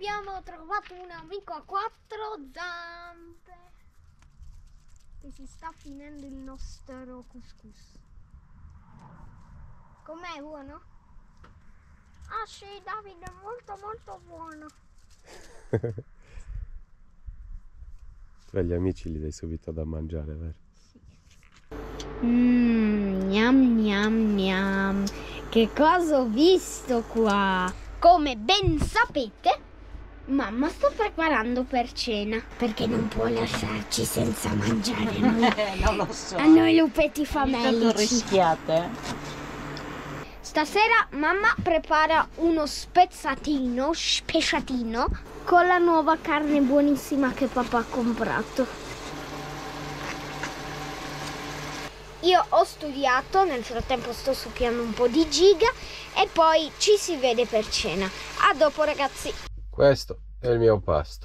abbiamo trovato un amico a quattro zampe che si sta finendo il nostro couscous. Com'è, buono? Ah sì, Davide, molto molto buono. Tu agli amici gli dai subito da mangiare, vero? Gnam gnam gnam. Che cosa ho visto qua? Come ben sapete, mamma sta preparando per cena, perché non può lasciarci senza mangiare noi. Non lo so. A noi lupetti Tanto famellici. rischiate. Stasera mamma prepara uno spezzatino, speciatino, con la nuova carne buonissima che papà ha comprato. Io ho studiato, nel frattempo sto studiando un po' di giga e poi ci si vede per cena. A dopo ragazzi. Questo è il mio pasto.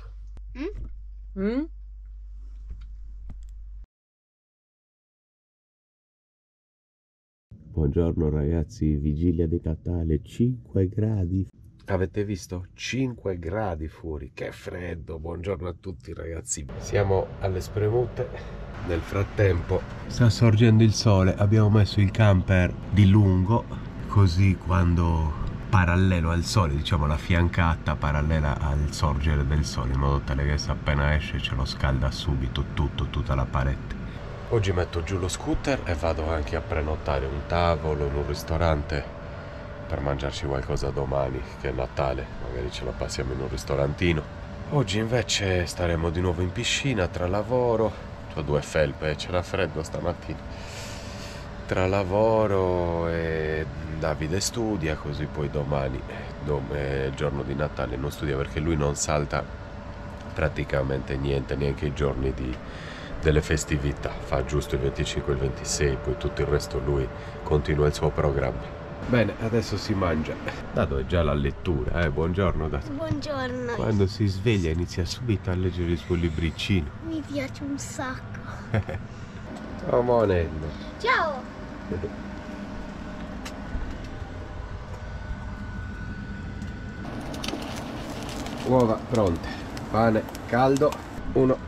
Buongiorno ragazzi, vigilia di Natale, 5 gradi. Avete visto? 5 gradi fuori, che freddo. Buongiorno a tutti ragazzi. Siamo alle spremute. Nel frattempo sta sorgendo il sole, abbiamo messo il camper di lungo, così quando parallelo al sole, diciamo la fiancata parallela al sorgere del sole, in modo tale che se appena esce ce lo scalda subito tutta la parete. Oggi metto giù lo scooter e vado anche a prenotare un tavolo in un ristorante per mangiarci qualcosa domani, che è Natale, magari ce la passiamo in un ristorantino. Oggi invece staremo di nuovo in piscina tra lavoro. Ho 2 felpe, c'era freddo stamattina. Tra lavoro e Davide studia, così poi domani, il giorno di Natale, non studia perché lui non salta praticamente niente, neanche i giorni delle festività. Fa giusto il 25 e il 26, poi tutto il resto lui continua il suo programma. Bene, adesso si mangia. Dato è già la lettura, buongiorno Dato. Buongiorno. Quando si sveglia inizia subito a leggere il suo libricino. Mi piace un sacco. Ciao Monello. Ciao. Uova pronte, pane caldo, uno.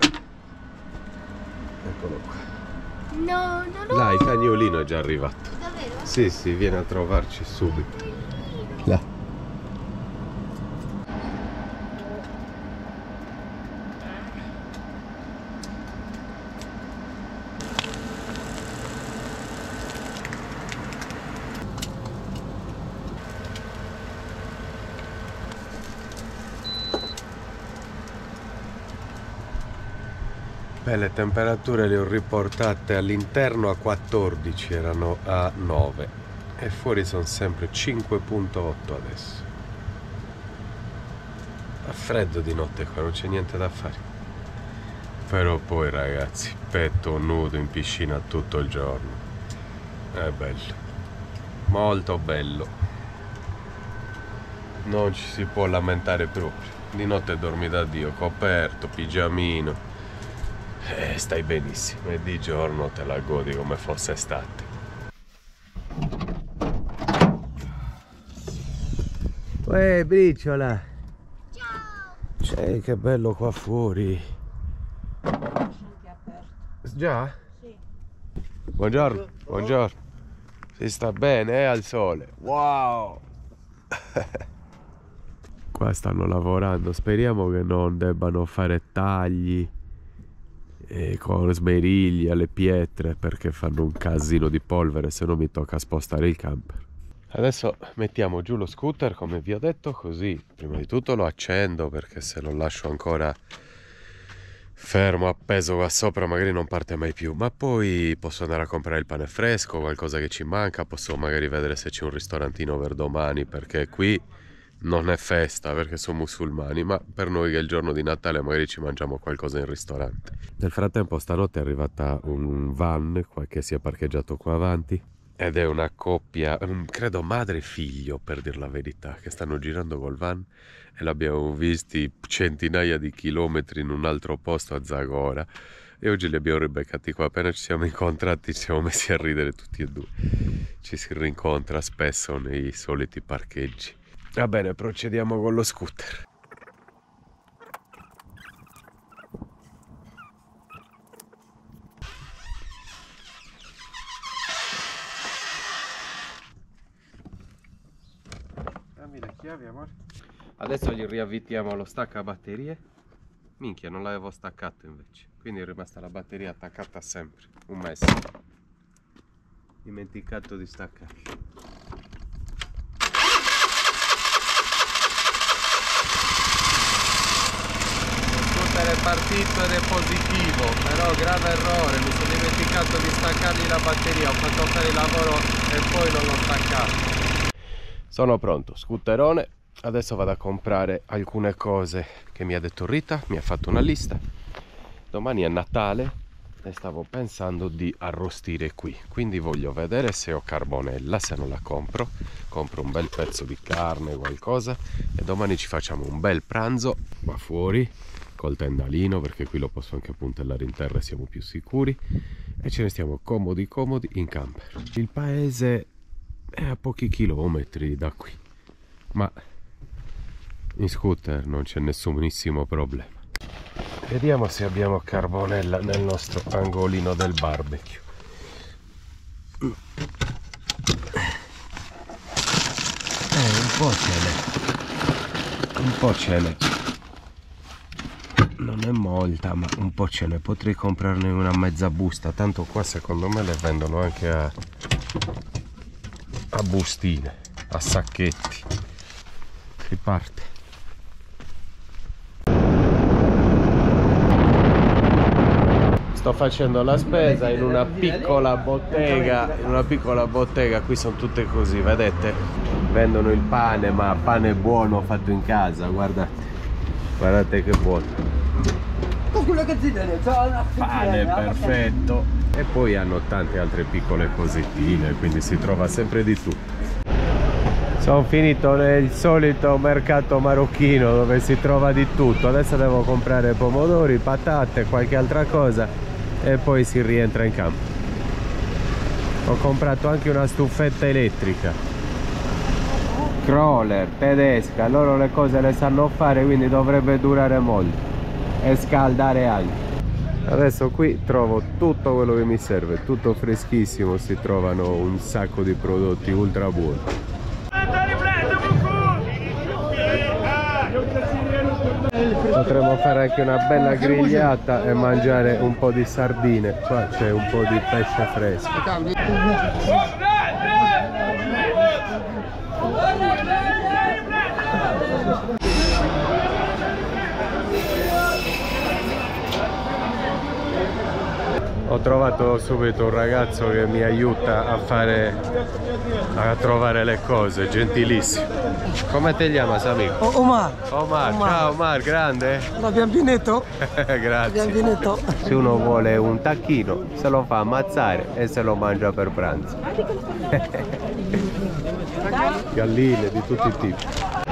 Eccolo qua. No. Là, il cagnolino è già arrivato. Davvero? Sì, viene a trovarci subito. Là. Le temperature le ho riportate all'interno a 14, erano a 9 e fuori sono sempre 5.8 adesso. Fa freddo di notte qua, non c'è niente da fare. Però poi ragazzi, petto nudo in piscina tutto il giorno. È bello, molto bello. Non ci si può lamentare proprio. Di notte dormi da Dio, coperto, pigiamino. Stai benissimo e di giorno te la godi come fosse estate. Uè, briciola! Ciao! Che bello qua fuori! Già? Sì. Buongiorno, buongiorno! Si sta bene, al sole! Wow! Qua stanno lavorando, speriamo che non debbano fare tagli con smerigli alle pietre perché fanno un casino di polvere, se no mi tocca spostare il camper. Adesso mettiamo giù lo scooter come vi ho detto, così prima di tutto lo accendo perché se lo lascio ancora fermo appeso qua sopra magari non parte mai più, ma poi posso andare a comprare il pane fresco, qualcosa che ci manca, posso magari vedere se c'è un ristorantino per domani, perché qui non è festa perché sono musulmani, ma per noi che è il giorno di Natale magari ci mangiamo qualcosa in ristorante. Nel frattempo stanotte è arrivata un van qua che si è parcheggiato qua avanti ed è una coppia, credo madre e figlio per dir la verità, che stanno girando col van e l'abbiamo visti centinaia di chilometri in un altro posto a Zagora e oggi li abbiamo ribeccati qua. Appena ci siamo incontrati ci siamo messi a ridere tutti e due. Ci si rincontra spesso nei soliti parcheggi. Va bene, procediamo con lo scooter. Adesso gli riavvitiamo lo staccabatterie. Minchia, non l'avevo staccato invece, quindi è rimasta la batteria attaccata sempre, un mese. Dimenticato di staccare. Lo scooter è partito ed è positivo, però grave errore, mi sono dimenticato di staccargli la batteria, ho fatto fare il lavoro e poi non l'ho staccato. Sono pronto, scooterone. Adesso vado a comprare alcune cose che mi ha detto Rita, mi ha fatto una lista. Domani è Natale e stavo pensando di arrostire qui, quindi voglio vedere se ho carbonella. Se non la compro un bel pezzo di carne, qualcosa, e domani ci facciamo un bel pranzo qua fuori col tendalino, perché qui lo posso anche puntellare in terra e siamo più sicuri, e ce ne stiamo comodi in camper. Il paese è a pochi chilometri da qui, ma in scooter non c'è nessunissimo problema. Vediamo se abbiamo carbonella nel nostro angolino del barbecue. Un po' ce n'è. Non è molta, ma un po' ce n'è. Potrei comprarne una mezza busta, tanto qua secondo me le vendono anche a bustine, a sacchetti. Si parte. Sto facendo la spesa in una piccola bottega, qui sono tutte così, vedete? Vendono il pane, ma pane buono fatto in casa, guardate che buono. Pane perfetto. E poi hanno tante altre piccole cosettine, quindi si trova sempre di tutto. Sono finito nel solito mercato marocchino dove si trova di tutto. Adesso devo comprare pomodori, patate, qualche altra cosa e poi si rientra in campo. Ho comprato anche una stufetta elettrica crawler tedesca, loro le cose le sanno fare, quindi dovrebbe durare molto e scaldare anche. Adesso qui trovo tutto quello che mi serve, tutto freschissimo, si trovano un sacco di prodotti ultra buoni. Potremmo fare anche una bella grigliata e mangiare un po' di sardine. Qua c'è un po' di pesce fresco. Ho trovato subito un ragazzo che mi aiuta a trovare le cose, gentilissimo. Come ti chiamas, amico? Omar. Ciao Omar, grande? L'abbiamo finito? Grazie. Se uno vuole un tacchino se lo fa ammazzare e se lo mangia per pranzo. Galline di tutti i tipi.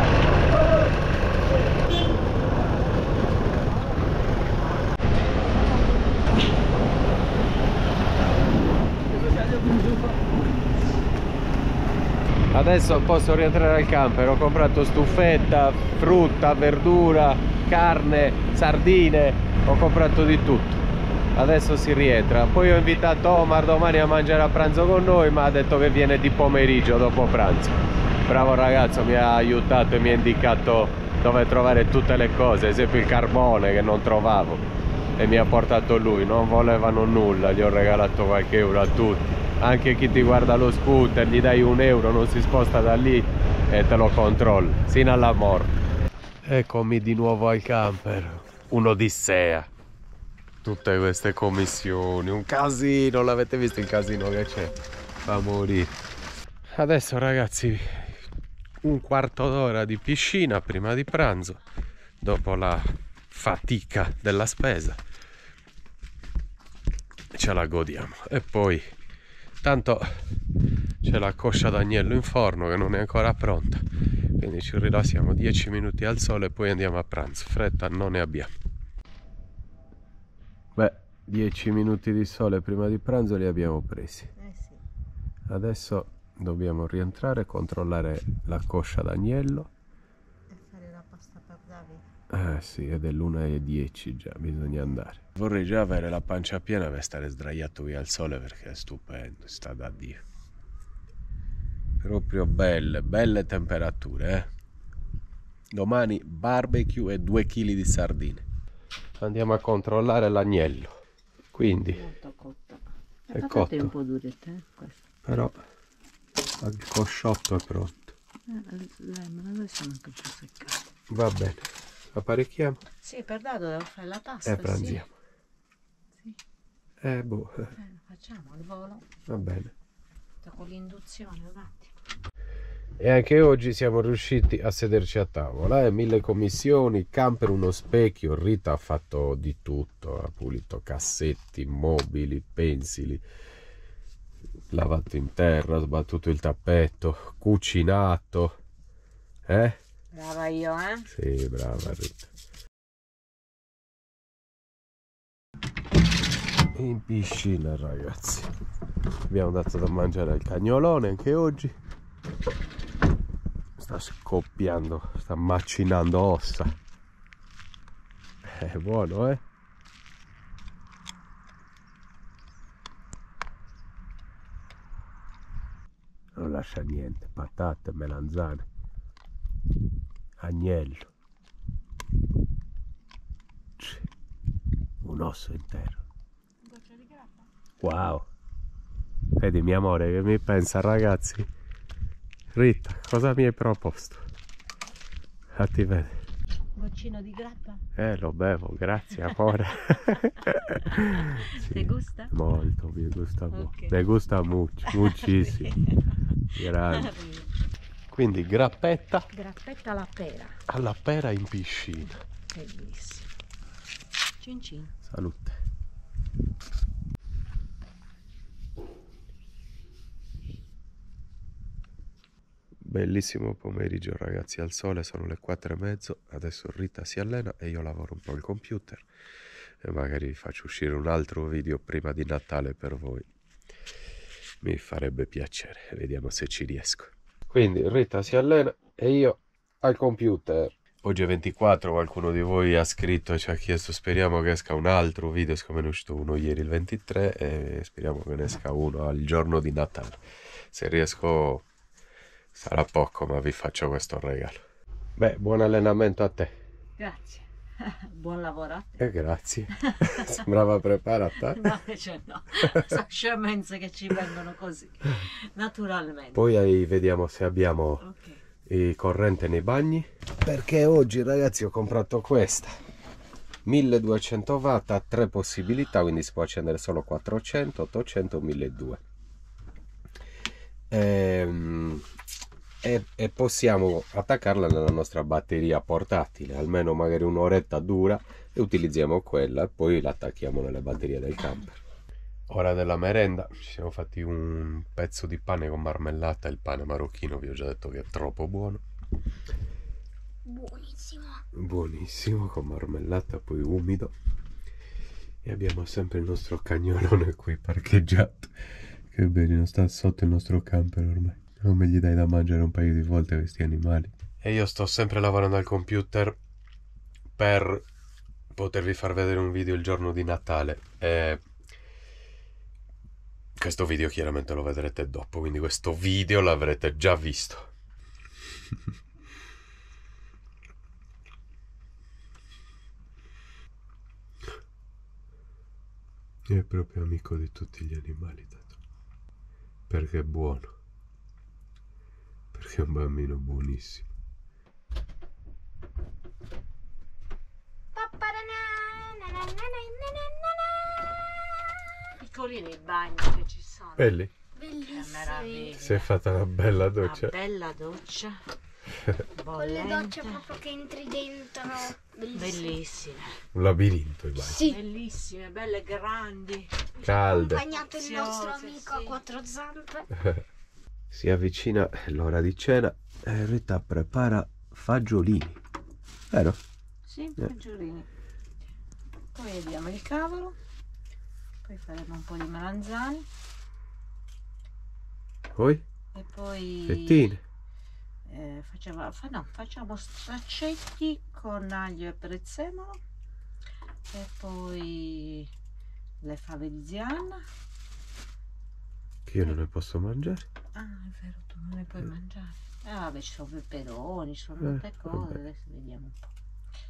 Adesso posso rientrare al camper, ho comprato stufetta, frutta, verdura, carne, sardine, ho comprato di tutto. Adesso si rientra. Poi ho invitato Omar domani a mangiare a pranzo con noi, ma ha detto che viene di pomeriggio dopo pranzo. Bravo ragazzo, mi ha aiutato e mi ha indicato dove trovare tutte le cose, ad esempio il carbone che non trovavo, e mi ha portato lui. Non volevano nulla, gli ho regalato qualche euro a tutti. Anche chi ti guarda lo scooter, gli dai un euro, non si sposta da lì e te lo controlla sino alla morte. Eccomi di nuovo al camper, un'odissea, tutte queste commissioni, un casino. L'avete visto il casino che c'è? Fa morire. Adesso ragazzi, un quarto d'ora di piscina prima di pranzo, dopo la fatica della spesa, ce la godiamo. E poi tanto c'è la coscia d'agnello in forno che non è ancora pronta, quindi ci rilassiamo 10 minuti al sole e poi andiamo a pranzo. Fretta non ne abbiamo. Beh, 10 minuti di sole prima di pranzo li abbiamo presi. Sì. Adesso dobbiamo rientrare, controllare la coscia d'agnello E fare la pasta per Davide. sì, è dell'1:10 già, bisogna andare. Vorrei già avere la pancia piena per stare sdraiato via al sole, perché è stupendo, sta da Dio. Proprio belle temperature, Domani barbecue e 2 kg di sardine. Andiamo a controllare l'agnello. Quindi Molto cotta. è Patate cotto. un po' durette, questo. Però il cosciotto è pronto. Ma noi siamo anche un po' seccati. Va bene. Apparecchiamo Sì, per dato devo fare la tasta. e pranziamo. Sì. Boh. Facciamo al volo. Va bene. Con l'induzione un attimo. E anche oggi siamo riusciti a sederci a tavola, 1000 commissioni, camper, uno specchio. Rita ha fatto di tutto, ha pulito cassetti, mobili, pensili, lavato in terra, sbattuto il tappeto, cucinato. Brava io, eh? Sì, brava Rita. In piscina, ragazzi, abbiamo dato da mangiare al cagnolone anche oggi. Sta scoppiando, sta macinando ossa. È buono, eh? Non lascia niente, patate, melanzane, agnello. Un osso intero. Wow. Vedi mio amore che mi pensa, ragazzi. Rita, cosa mi hai proposto? Fatti vedere. Goccino di grappa? Lo bevo, grazie amore. Sì, Ti gusta? molto, mi gusta molto. Ok. Mi gusta muchísimo. Grande. Quindi grappetta Grappetta alla pera. alla pera in piscina. Bellissimo. Cin cin. Salute. Bellissimo pomeriggio ragazzi, al sole, sono le 4:30, adesso Rita si allena e io lavoro un po' al computer e magari faccio uscire un altro video prima di Natale per voi. Mi farebbe piacere, vediamo se ci riesco. Quindi Rita si allena e io al computer. Oggi è 24, qualcuno di voi ha scritto e ci ha chiesto, speriamo che esca un altro video, siccome ne è uscito uno ieri il 23 e speriamo che ne esca uno al giorno di Natale. Se riesco sarà poco, ma vi faccio questo regalo. Beh, buon allenamento a te. Grazie. Buon lavoro a te. E grazie. Sembrava preparata. No, invece no. Sono scemenze che ci vengono così, naturalmente. Poi vediamo se abbiamo Ok. il corrente nei bagni. Perché oggi ragazzi ho comprato questa. 1200 watt, ha 3 possibilità, quindi si può accendere solo 400, 800 o 1200. E possiamo attaccarla nella nostra batteria portatile, almeno magari un'oretta dura, e utilizziamo quella e poi la attacchiamo nelle batterie del camper. Ora della merenda, ci siamo fatti un pezzo di pane con marmellata. Il pane marocchino vi ho già detto che è troppo buono, Buonissimo. buonissimo, con marmellata, poi umido. E abbiamo sempre il nostro cagnolone qui parcheggiato, che bello, sta sotto il nostro camper ormai. Come gli dai da mangiare un paio di volte a questi animali. E io sto sempre lavorando al computer per potervi far vedere un video il giorno di Natale. E questo video chiaramente lo vedrete dopo, quindi questo video l'avrete già visto. È proprio amico di tutti gli animali, Tato. Perché è buono. Perché è un bambino buonissimo. Piccolini i bagni che ci sono. Belli? Che Bellissimo. meraviglia. Ti sei fatta una bella doccia. Una bella doccia. Con le Bollente. docce proprio che entri dentro. Bellissimo. Bellissime. Un labirinto i bagni. Sì. Bellissime, belle grandi. Calde. Accompagnato il nostro Preziose, amico a sì. 4 zampe. Si avvicina l'ora di cena e Rita prepara fagiolini. Vero? Sì, fagiolini. Poi abbiamo il cavolo. Poi faremo un po' di melanzane. Poi? E poi Fettine. facciamo straccetti con aglio e prezzemolo. E poi le fave di Zianna. Che io non ne posso mangiare. Ah, è vero, tu non ne puoi mangiare. Vabbè, ci sono peperoni, ci sono tante cose, adesso vediamo un po'.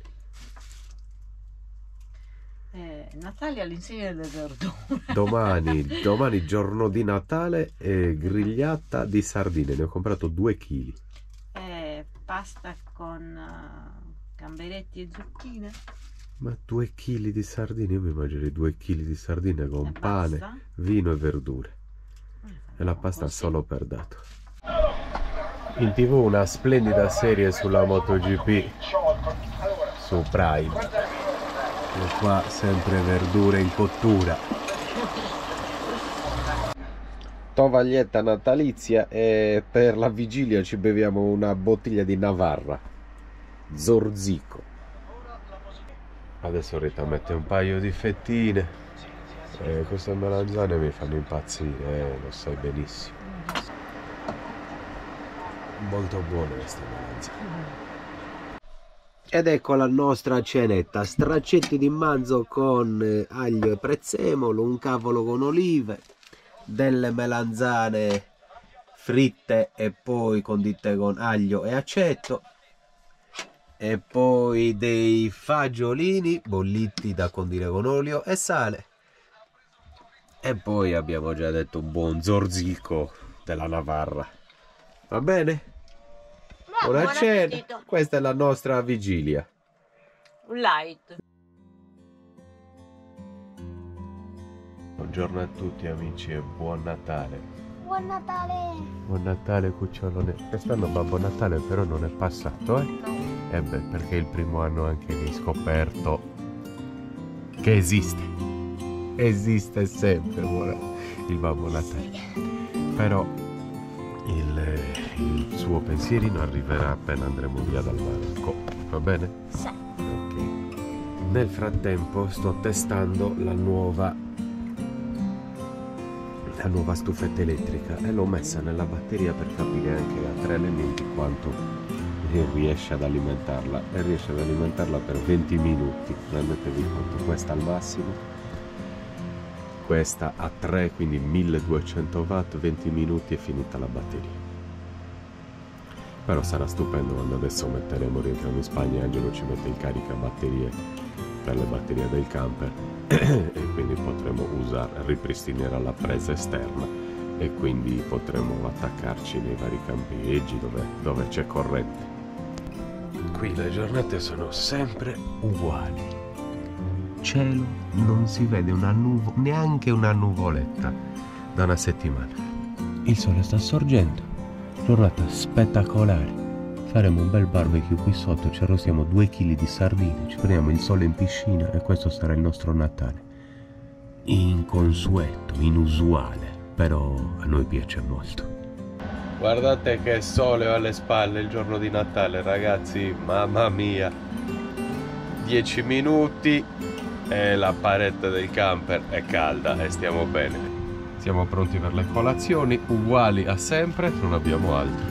Natale all'insegna delle verdure. Domani giorno di Natale e grigliata di sardine, ne ho comprato 2 kg. Pasta con gamberetti e zucchine. Ma 2 kg di sardine, io mi immagino 2 kg di sardine con pane, basta? vino e verdure. E la pasta solo per dato. In TV una splendida serie sulla MotoGP su Prime. E qua sempre verdure in cottura. Tovaglietta natalizia e per la vigilia ci beviamo una bottiglia di Navarra. Zorzico. Adesso Rita mette un paio di fettine. Queste melanzane mi fanno impazzire, lo sai benissimo. Molto buone queste melanzane. Ed ecco la nostra cenetta: straccetti di manzo con aglio e prezzemolo, un cavolo con olive, delle melanzane fritte e poi condite con aglio e aceto, e poi dei fagiolini bolliti da condire con olio e sale, e poi abbiamo già detto un buon zorzico della Navarra. Va bene? Buona cena, questa è la nostra vigilia. Un light. Buongiorno a tutti amici e buon Natale. Buon Natale! Buon Natale cucciolone. Quest'anno Babbo Natale però non è passato, eh? E beh, perché è il primo anno anche che hai scoperto che esiste. Esiste sempre il Babbo Natale. Però il suo pensierino arriverà appena andremo via dal Marocco, va bene? Sì. Ok. Nel frattempo sto testando la nuova stufetta elettrica e l'ho messa nella batteria per capire anche a 3 elementi quanto riesce ad alimentarla, e riesce ad alimentarla per 20 minuti. Rendetevi conto, questa al massimo, questa a 3, quindi 1200 watt, 20 minuti e finita la batteria. Però sarà stupendo quando adesso rientriamo in Spagna e Angelo ci mette il caricabatterie per le batterie del camper e quindi potremo ripristinerà la presa esterna e quindi potremo attaccarci nei vari campeggi dove c'è corrente. Qui le giornate sono sempre uguali. Cielo, non si vede neanche una nuvoletta da una settimana. Il sole sta sorgendo, giornata spettacolare. Faremo un bel barbecue qui sotto, ci arrostiamo 2 kg di sardine, ci prendiamo il sole in piscina e questo sarà il nostro Natale. Inconsueto, inusuale, però a noi piace molto. Guardate che sole ho alle spalle il giorno di Natale, ragazzi, mamma mia. 10 minuti e la parete del camper è calda e stiamo bene. Siamo pronti per le colazioni, uguali a sempre, non abbiamo altro.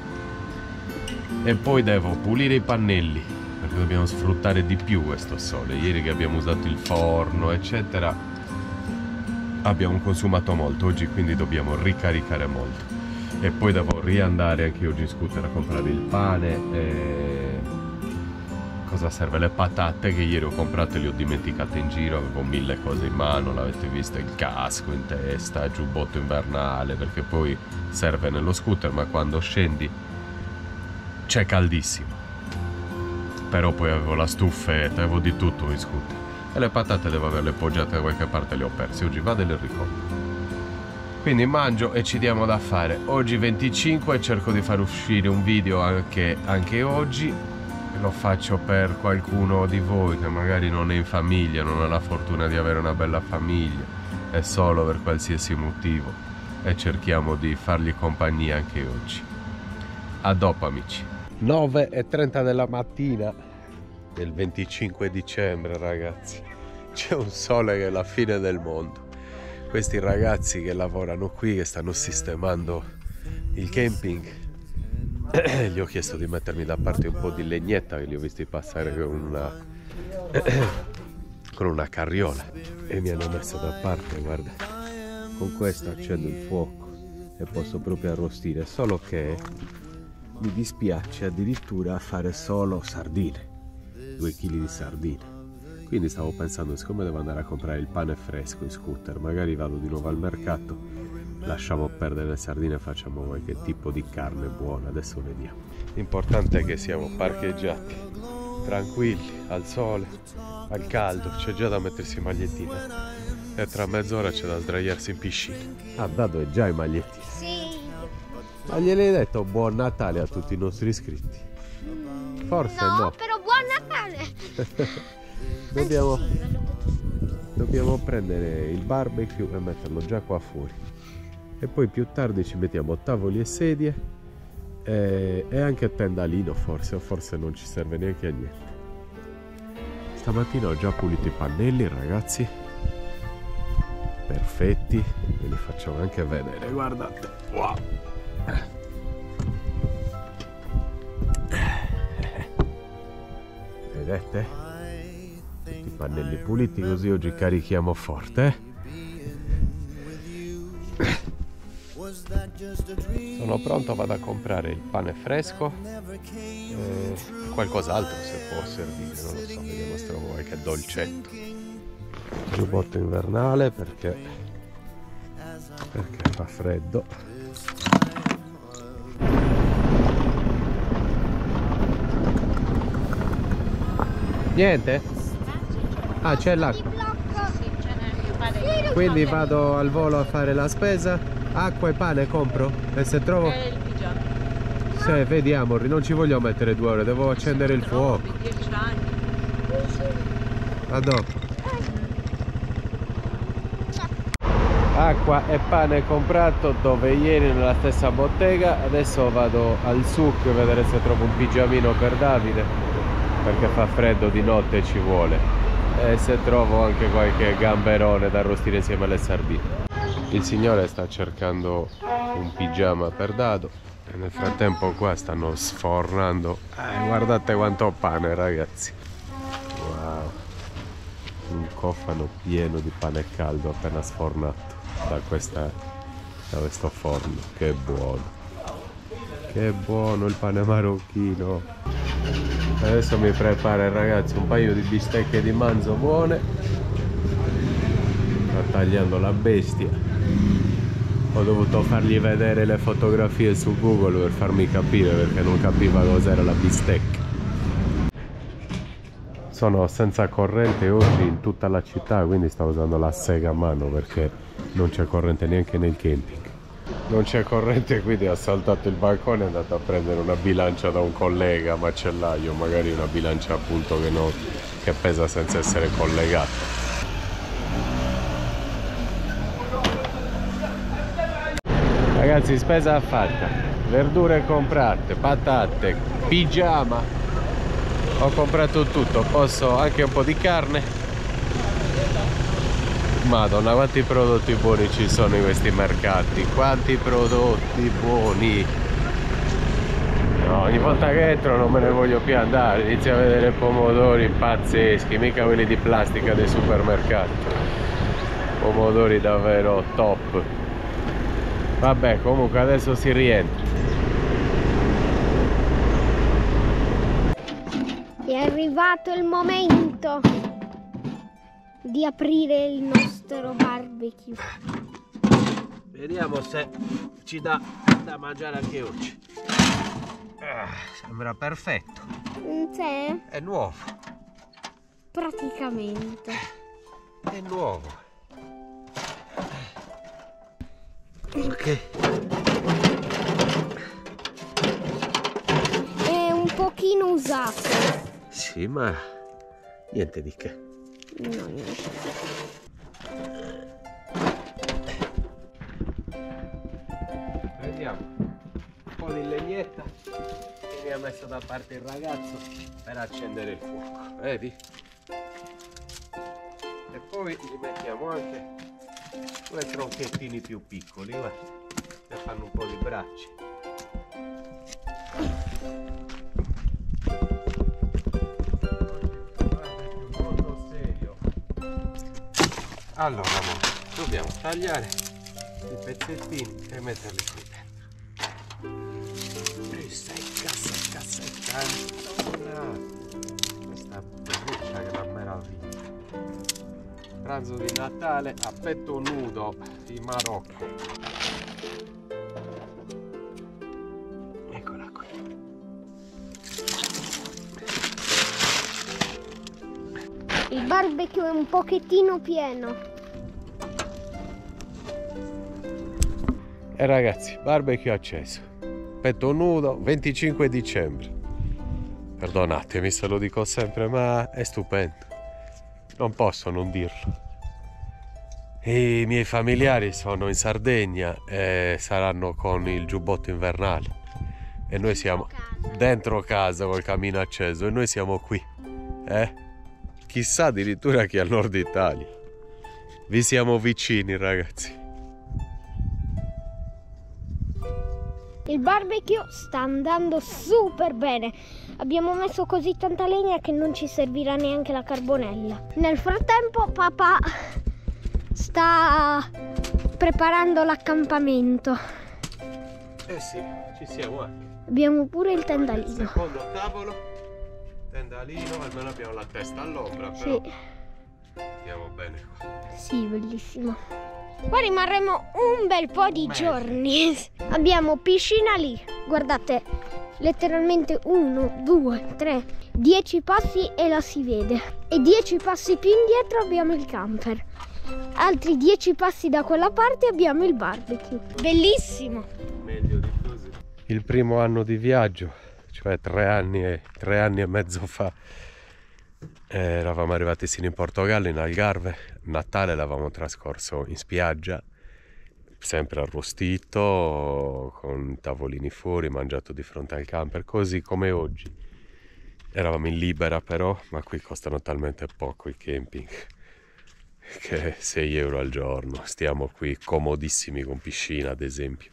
E poi devo pulire i pannelli, perché dobbiamo sfruttare di più questo sole. Ieri che abbiamo usato il forno, eccetera, abbiamo consumato molto, oggi quindi dobbiamo ricaricare molto. E poi devo riandare anche oggi in scooter a comprare il pane e... cosa serve? Le patate che ieri ho comprato e le ho dimenticate in giro, avevo 1000 cose in mano, l'avete visto, il casco in testa, il giubbotto invernale, perché poi serve nello scooter, ma quando scendi c'è caldissimo. Però poi avevo la stufetta, avevo di tutto in scooter. E le patate devo averle poggiate da qualche parte, le ho perse, oggi vado e le ricompro. Quindi mangio e ci diamo da fare. Oggi 25 cerco di far uscire un video anche oggi. Lo faccio per qualcuno di voi che magari non è in famiglia, non ha la fortuna di avere una bella famiglia, è solo per qualsiasi motivo, e cerchiamo di fargli compagnia anche oggi. A dopo amici. 9:30 della mattina del 25 dicembre, ragazzi. C'è un sole che è la fine del mondo. Questi ragazzi che lavorano qui, che stanno sistemando il camping, gli ho chiesto di mettermi da parte un po' di legnetta che li ho visti passare con una carriola e mi hanno messo da parte. Guarda, con questo accendo il fuoco e posso proprio arrostire, solo che mi dispiace addirittura fare solo sardine, 2 kg di sardine. Quindi stavo pensando, siccome devo andare a comprare il pane fresco in scooter, magari vado di nuovo al mercato, lasciamo perdere le sardine e facciamo qualche tipo di carne buona, adesso vediamo. L'importante è che siamo parcheggiati, tranquilli, al sole, al caldo, c'è già da mettersi in magliettina e tra mezz'ora c'è da sdraiarsi in piscina. Ah, Dado è già in magliettina. Sì. Ma gliel'hai detto buon Natale a tutti i nostri iscritti? Forse no. Però buon Natale! Dobbiamo prendere il barbecue e metterlo già qua fuori. E poi più tardi ci mettiamo tavoli e sedie e anche tendalino forse, o forse non ci serve neanche a niente. Stamattina ho già pulito i pannelli, ragazzi. Perfetti, ve li faccio anche vedere, guardate. Wow. Vedete? Tutti i pannelli puliti, così oggi carichiamo forte. Sono pronto, vado a comprare il pane fresco e qualcos'altro se può servire, non lo so, vediamo se trovo qualche dolcetto. Giubbotto invernale perché fa freddo. Niente? Ah, c'è l'acqua. Quindi vado al volo a fare la spesa. Acqua e pane compro? E se trovo... il pigiama. Se vediamo, non ci voglio mettere 2 ore, devo accendere il fuoco. 10 anni. A dopo. Acqua e pane comprato dove ieri nella stessa bottega. Adesso vado al souk a vedere se trovo un pigiamino per Davide, perché fa freddo di notte e ci vuole, e se trovo anche qualche gamberone da arrostire insieme alle sardine. Il signore sta cercando un pigiama per Dado e nel frattempo qua stanno sfornando. Guardate quanto pane, ragazzi. Wow, un cofano pieno di pane caldo appena sfornato da questo forno. Che buono il pane marocchino. Adesso mi prepara, ragazzi, un paio di bistecche di manzo buone. Sta tagliando la bestia. Ho dovuto fargli vedere le fotografie su Google per farmi capire, perché non capiva cos'era la bistecca. Sono senza corrente oggi in tutta la città, quindi sto usando la sega a mano perché non c'è corrente neanche nel camping. Non c'è corrente, quindi ho saltato il balcone e è andato a prendere una bilancia da un collega macellaio, magari una bilancia appunto che pesa senza essere collegata. Ragazzi, spesa fatta, verdure comprate, patate, pigiama, ho comprato tutto, posso anche un po' di carne. Madonna, quanti prodotti buoni ci sono in questi mercati, quanti prodotti buoni. No, ogni volta che entro non me ne voglio più andare, inizio a vedere pomodori pazzeschi, mica quelli di plastica dei supermercati. Pomodori davvero top. Vabbè, comunque adesso si rientra. È arrivato il momento di aprire il nostro barbecue. Vediamo se ci dà da mangiare anche oggi. Sembra perfetto. Sì, È nuovo. praticamente. È nuovo. Ok. È un pochino usato. Sì, ma niente di che. No, niente. Prendiamo un po' di legnetta che mi ha messo da parte il ragazzo per accendere il fuoco, vedi? E poi gli mettiamo anche 2 tronchettini più piccoli, guarda, per fanno un po' di bracci. Molto serio. Allora, dobbiamo tagliare i pezzettini e metterli qui dentro. Questa belluccia, che una meraviglia. Pranzo di Natale a petto nudo in Marocco. Eccola qui. Il barbecue è un pochettino pieno. E ragazzi, barbecue acceso. Petto nudo, 25 dicembre. Perdonatemi se lo dico sempre, ma è stupendo. Non posso non dirlo. I miei familiari sono in Sardegna e saranno con il giubbotto invernale. E noi siamo dentro casa col camino acceso e noi siamo qui. Chissà addirittura chi al nord Italia. Vi siamo vicini, ragazzi. Il barbecue sta andando super bene. Abbiamo messo così tanta legna che non ci servirà neanche la carbonella. Nel frattempo papà sta preparando l'accampamento. Eh sì, ci siamo anche. Abbiamo pure il tendalino. Il secondo tavolo, tendalino, almeno abbiamo la testa all'ombra, però Sì. stiamo bene qua. Sì, bellissimo. Qua rimarremo un bel po' di Mese. giorni. Abbiamo piscina lì. Guardate, letteralmente 1, 2, 3, 10 passi e la si vede. E 10 passi più indietro abbiamo il camper. Altri 10 passi da quella parte abbiamo il barbecue. Bellissimo. Meglio di così. Il primo anno di viaggio, cioè 3 anni e mezzo fa, eravamo arrivati sino in Portogallo, in Algarve. Natale l'avevamo trascorso in spiaggia, sempre arrostito, con tavolini fuori, mangiato di fronte al camper, così come oggi. Eravamo in Libera però, ma qui costano talmente poco i camping che 6 euro al giorno. Stiamo qui comodissimi con piscina, ad esempio.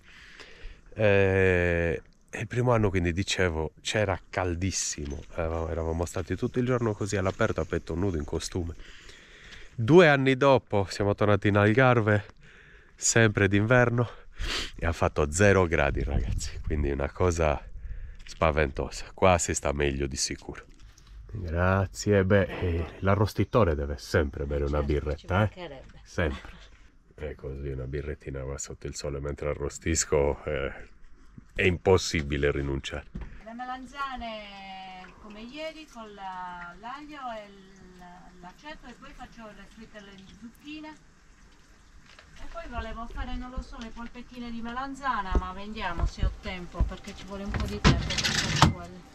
Il primo anno, quindi dicevo, c'era caldissimo, eravamo stati tutto il giorno così all'aperto, a petto nudo, in costume. 2 anni dopo siamo tornati in Algarve, sempre d'inverno, e ha fatto 0 gradi, ragazzi, quindi una cosa spaventosa. Qua si sta meglio di sicuro. Grazie. L'arrostitore deve sempre bere una birretta, sempre. E così una birrettina qua sotto il sole mentre arrostisco, è impossibile rinunciare. Le melanzane come ieri con l'aglio e l'aceto, e poi faccio le fritte alle zucchine. E poi volevo fare, non lo so, le polpettine di melanzana, ma vediamo se ho tempo, perché ci vuole un po' di tempo per fare quelle.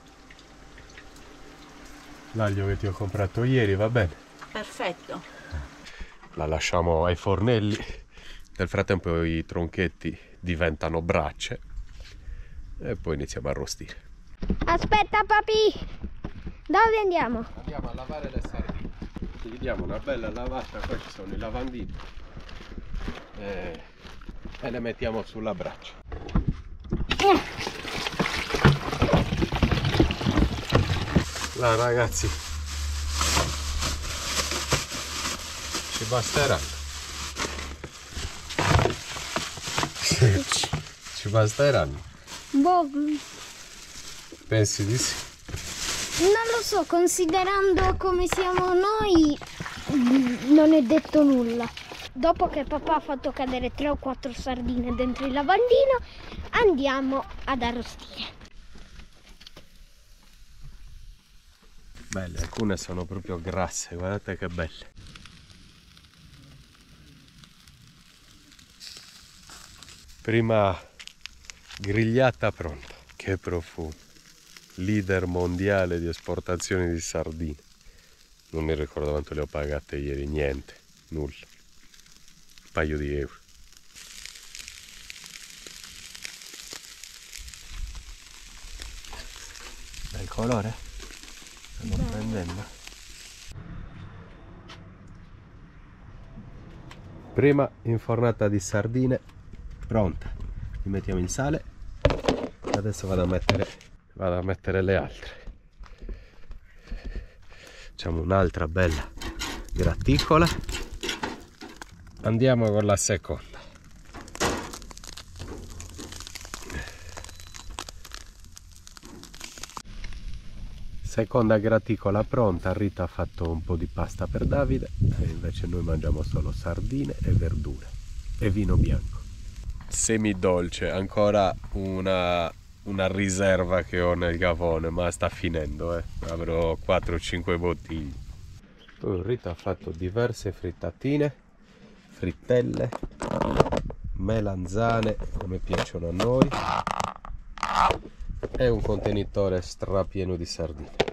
L'aglio che ti ho comprato ieri va bene. Perfetto. La lasciamo ai fornelli. Nel frattempo i tronchetti diventano braccia e poi iniziamo a arrostire. Aspetta papi, dove andiamo? Andiamo a lavare le sardine. Ci diamo una bella lavata, poi ci sono i lavandini e le mettiamo sulla braccia. Là ragazzi, ci basteranno. Ci basteranno. Boh, Pensi di sì? non lo so, considerando come siamo noi, non è detto nulla. Dopo che papà ha fatto cadere 3 o 4 sardine dentro il lavandino, andiamo ad arrostire. Belle, alcune sono proprio grasse, guardate che belle. Prima grigliata pronta, che profumo. Leader mondiale di esportazione di sardine. Non mi ricordo quanto le ho pagate ieri, niente, nulla. Un paio di euro. Bel colore? Stanno prendendo. Prima infornata di sardine pronta. Gli mettiamo il sale. Adesso vado a mettere le altre. Facciamo un'altra bella gratticola. Andiamo con la seconda. Seconda graticola pronta, Rita ha fatto un po' di pasta per Davide e invece noi mangiamo solo sardine e verdure e vino bianco. Semidolce, ancora una riserva che ho nel gavone, ma sta finendo, avrò 4-5 bottiglie. Poi Rita ha fatto diverse frittatine, frittelle, melanzane come piacciono a noi e un contenitore strapieno di sardine.